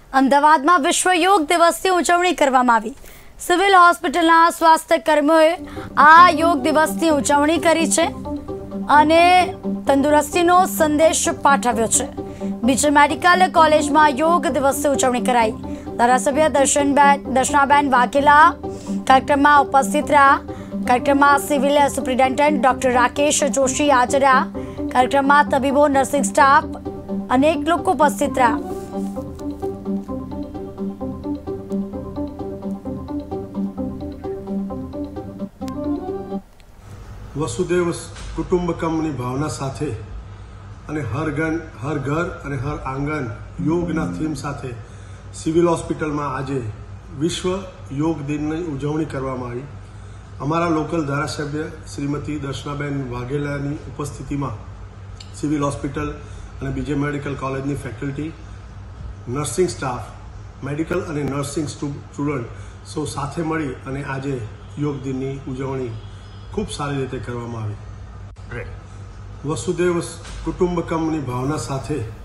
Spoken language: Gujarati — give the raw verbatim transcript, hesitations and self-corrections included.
અમદાવાદમાં વિશ્વ યોગ દિવસની ઉજવણી કરવામાં આવી। સિવિલ હોસ્પિટલના સ્વાસ્થ્ય કર્મીઓએ આ યોગ દિવસની ઉજવણી કરી છે અને તંદુરસ્તીનો સંદેશ પાઠવ્યો છે। બીજે મેડિકલ કોલેજમાં યોગ દિવસની ઉજવણી કરાઈ। ધારાસભ્ય દર્શનબેન દર્શનાબેન વાઘેલા કાર્યક્રમમાં ઉપસ્થિત રહ્યા। કાર્યક્રમમાં civil superintendent doctor Rakesh Joshi હાજર રહ્યા। કાર્યક્રમમાં તબીબો, નર્સિંગ સ્ટાફ અનેક લોકો ઉપસ્થિત રહ્યા। वसुदेव कुटुंबकमनी भावना साथे अने हर गण हर घर अने हर आंगण योगना थीम साथे सिविल होस्पिटल में आज विश्व योग दिन की उजवणी करवामां आवी। अमारा लोकल धारासभ्य श्रीमती दर्शनाबेन वाघेलानी उपस्थिति में सिविल होस्पिटल अने बीजे मेडिकल कॉलेजनी फेकल्टी, नर्सिंग स्टाफ, मेडिकल अने नर्सिंग स्टूडंट सौ साथे मळी अने आज योग दिन की उजवणी खूब सारी रीते करवामां आवी। वसुदेव कुटुंबकमनी भावना साथे